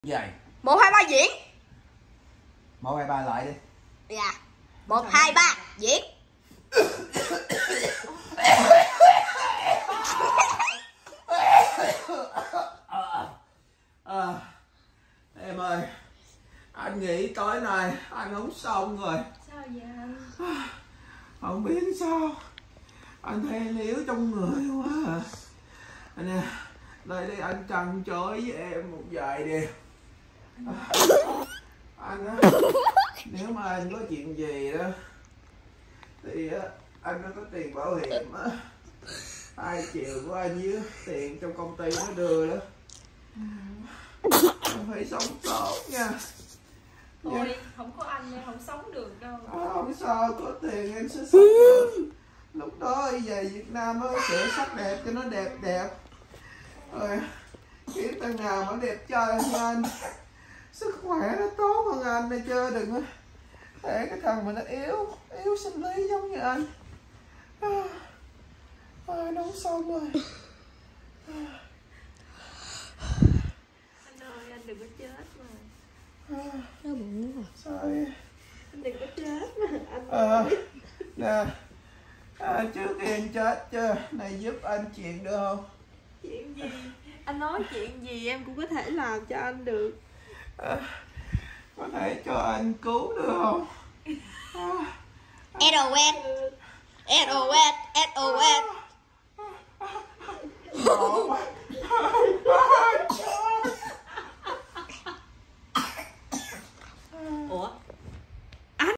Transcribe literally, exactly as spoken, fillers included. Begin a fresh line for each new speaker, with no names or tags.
Dài.
Một hai ba diễn.
Một hai ba lại đi.
Dạ. Một hai ba diễn.
À, em ơi, anh nghĩ tối nay anh không xong rồi.
Sao vậy anh?
Không biết sao, anh thấy liếu trong người quá à. Anh nè, lại đây anh trăn trối với em một vài điều. À, anh á, nếu mà anh có chuyện gì đó thì á, anh nó có tiền bảo hiểm á, hai triệu của anh với tiền trong công ty nó đưa đó. Anh phải sống tốt nha.
Thôi yeah. Không có anh em không sống được đâu.
À, không sao, có tiền em sẽ sống được. Lúc đó về Việt Nam á, sửa sắc đẹp cho nó đẹp đẹp. Rồi kiếm thằng nào mà đẹp trai hơn anh, sức khỏe nó tốt hơn anh này chứ đừng có để cái thằng mà nó yếu yếu sinh lý giống như anh. À, à, nó không xong rồi. À.
Anh ơi, anh đừng có chết mà.
À,
Nó bụng rồi.
sao vậy?
Anh đừng có chết mà anh.
À, nè, à, trước khi anh chết chứ này giúp anh chuyện được không?
Chuyện gì? Anh nói chuyện gì em cũng có thể làm cho anh được.
À, có thể cho anh cứu được không? À,
ét o ét ét o ét ét o ét.
Ngộ quá.